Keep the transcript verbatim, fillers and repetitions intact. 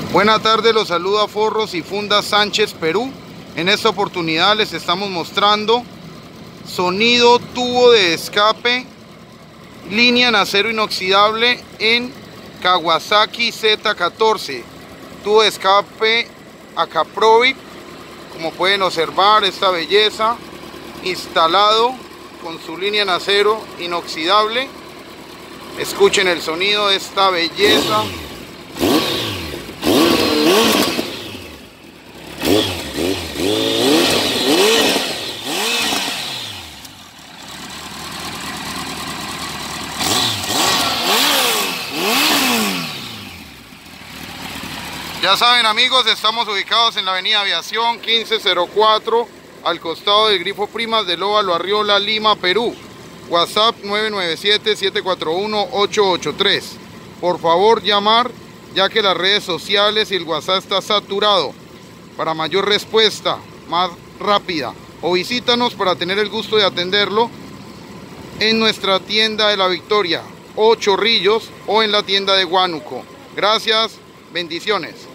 Buenas tardes, los saluda Forros y Fundas Sánchez, Perú. En esta oportunidad les estamos mostrando sonido tubo de escape, línea en acero inoxidable en Kawasaki Z catorce. Tubo de escape Acaprovic, como pueden observar, esta belleza, instalado con su línea en acero inoxidable. Escuchen el sonido de esta belleza. Ya saben, amigos, estamos ubicados en la avenida Aviación quince cero cuatro, al costado del Grifo Primas del Óvalo Arriola, Lima, Perú. WhatsApp nueve nueve siete, siete cuatro uno, ocho ocho tres. Por favor, llamar, ya que las redes sociales y el WhatsApp está saturado. Para mayor respuesta, más rápida, o visítanos para tener el gusto de atenderlo en nuestra tienda de La Victoria o Chorrillos, o en la tienda de Huánuco. Gracias, bendiciones.